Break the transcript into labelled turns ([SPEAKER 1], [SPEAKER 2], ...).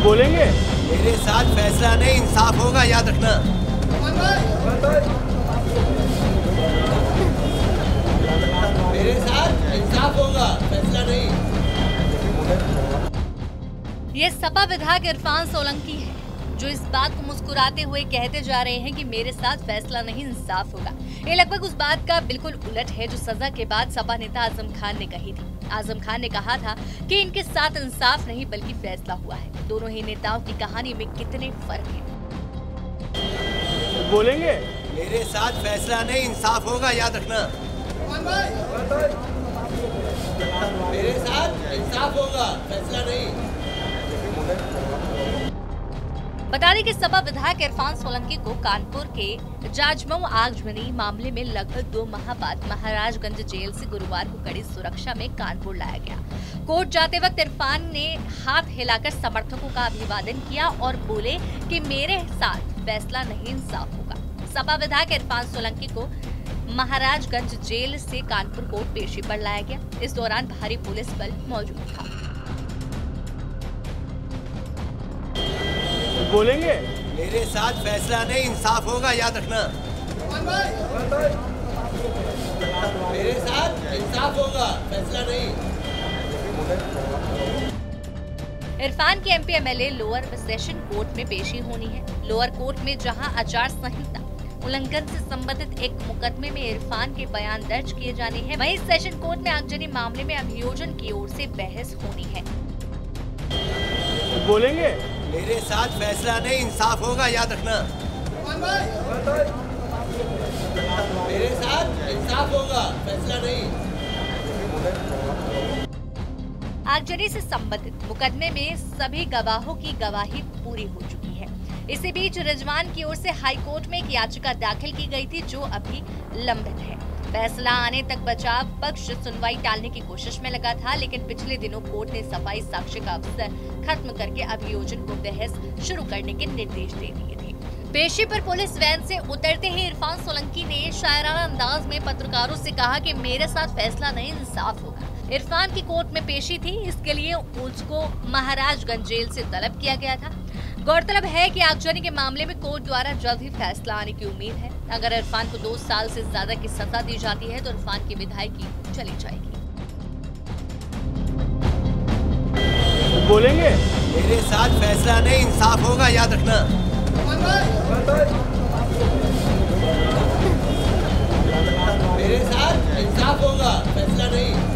[SPEAKER 1] बोलेंगे?
[SPEAKER 2] मेरे साथ फैसला नहीं इंसाफ होगा, याद रखना। मेरे साथ इंसाफ होगा, फैसला नहीं।
[SPEAKER 3] ये सपा विधायक इरफान सोलंकी है जो इस बात को मुस्कुराते हुए कहते जा रहे हैं कि मेरे साथ फैसला नहीं इंसाफ होगा। ये लगभग उस बात का बिल्कुल उलट है जो सजा के बाद सपा नेता आजम खान ने कही थी। आजम खान ने कहा था कि इनके साथ इंसाफ नहीं बल्कि फैसला हुआ है। दोनों ही नेताओं की कहानी में कितने फर्क हैं।
[SPEAKER 1] बोलेंगे?
[SPEAKER 2] मेरे साथ फैसला नहीं इंसाफ होगा, याद रखना। मेरे साथ इंसाफ होगा, फैसला नहीं।
[SPEAKER 3] बता दें कि सपा विधायक इरफान सोलंकी को कानपुर के जाजमऊ आगजनी मामले में लगभग 2 माह बाद महाराजगंज जेल से गुरुवार को कड़ी सुरक्षा में कानपुर लाया गया। कोर्ट जाते वक्त इरफान ने हाथ हिलाकर समर्थकों का अभिवादन किया और बोले कि मेरे साथ फैसला नहीं इंसाफ होगा। सपा विधायक इरफान सोलंकी को महाराजगंज जेल से कानपुर कोर्ट पेशी पर लाया गया। इस दौरान भारी पुलिस बल मौजूद था।
[SPEAKER 1] बोलेंगे?
[SPEAKER 2] मेरे साथ फैसला नहीं इंसाफ होगा, याद रखना। मेरे साथ इंसाफ होगा, फैसला नहीं।
[SPEAKER 3] इरफान की MP MLA lower session court में पेशी होनी है। लोअर कोर्ट में जहां आचार संहिता उल्लंघन से संबंधित एक मुकदमे में इरफान के बयान दर्ज किए जाने हैं, वहीं सेशन कोर्ट में आगजनी मामले में अभियोजन की ओर से बहस होनी है।
[SPEAKER 1] बोलेंगे?
[SPEAKER 2] मेरे साथ फैसला नहीं इंसाफ होगा, याद रखना। मेरे साथ इंसाफ होगा, फैसला नहीं।
[SPEAKER 3] आगजनी से संबंधित मुकदमे में सभी गवाहों की गवाही पूरी हो चुकी है। इसी बीच रिजवान की ओर से हाईकोर्ट में एक याचिका दाखिल की गई थी जो अभी लंबित है। फैसला आने तक बचाव पक्ष सुनवाई टालने की कोशिश में लगा था, लेकिन पिछले दिनों कोर्ट ने सफाई साक्ष्य का अवसर खत्म करके अभियोजन को बहस शुरू करने के निर्देश दे दिए थे। पेशी पर पुलिस वैन से उतरते ही इरफान सोलंकी ने शायराना अंदाज में पत्रकारों से कहा कि मेरे साथ फैसला नहीं इंसाफ होगा। इरफान की कोर्ट में पेशी थी, इसके लिए उसको महाराजगंज जेल से तलब किया गया था। गौरतलब है कि आगजनी के मामले में कोर्ट द्वारा जल्द ही फैसला आने की उम्मीद है। अगर इरफान को 2 साल से ज्यादा की सजा दी जाती है तो इरफान की विधायकी चली जाएगी।
[SPEAKER 1] बोलेंगे?
[SPEAKER 2] मेरे साथ फैसला नहीं इंसाफ होगा, याद रखना। मेरे साथ इंसाफ होगा, फैसला नहीं।